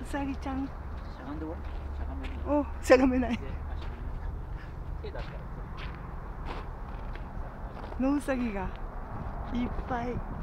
さぎちゃん。 しゃがんでごらん。しゃがめない。 お、しゃがめない。 手出したら。 野うさぎがいっぱい。